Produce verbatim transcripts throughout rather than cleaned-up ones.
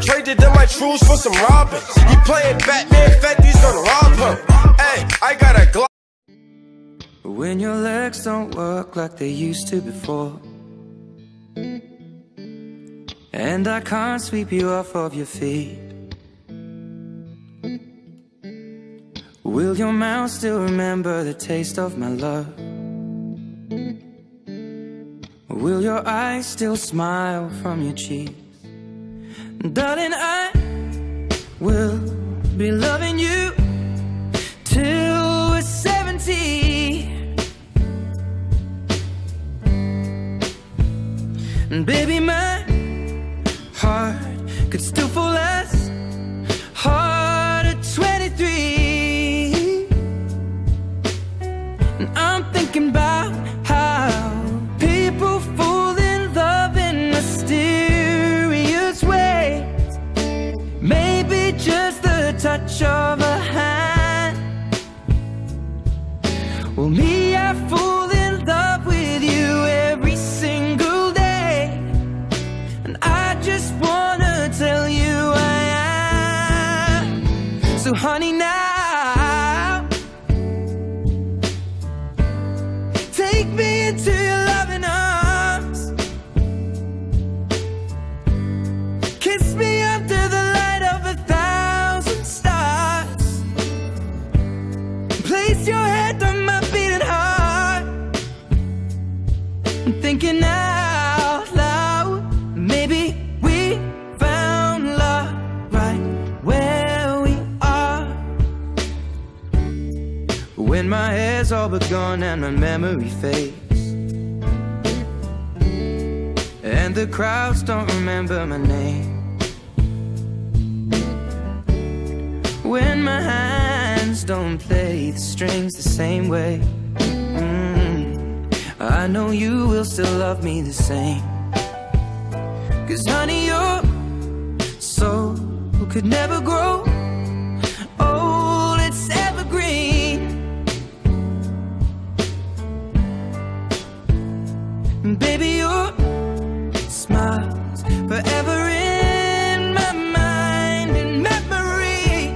Traded in my trues for some Robins. He playing Batman, Fetty's gonna rob him. Hey, I got a Glock. When your legs don't work like they used to before, and I can't sweep you off of your feet, will your mouth still remember the taste of my love? Will your eyes still smile from your cheeks? Darling, I will be loving you till we're seventy. And baby, my heart could still fall as hard at twenty-three. And I'm thinking about how people fall in love in mysterious ways. Maybe just the touch of a hand. Well, me, I fall in love with you every single day, and I just wanna tell you I am. So honey, now take me into your loving arms. Kiss me under the light of a thousand stars. Place your head on my beating heart. I'm thinking out loud, maybe we found love right where we are. When my hair's all but gone and my memory fades, and the crowds don't remember my name, when my hands don't play the strings the same way, mm, I know you will still love me the same. Cause honey, your soul could never grow old, it's evergreen. And baby, your smile's forever in my mind and memory.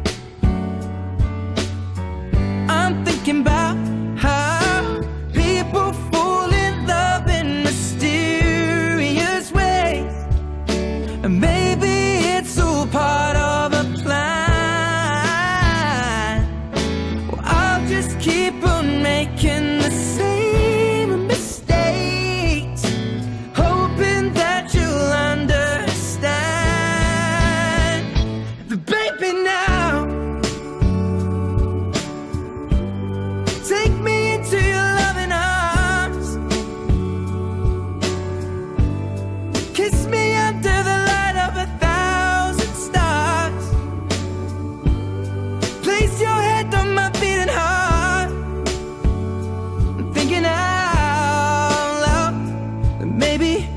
I'm thinking about how people fall in love in mysterious ways, and maybe it's all part of a plan. Well, I'll just keep on making the same mistakes, hoping that you'll understand. But baby, now take me into your loving arms. Kiss me under the light of a thousand stars. Place your head on my beating heart. I'm thinking out loud that maybe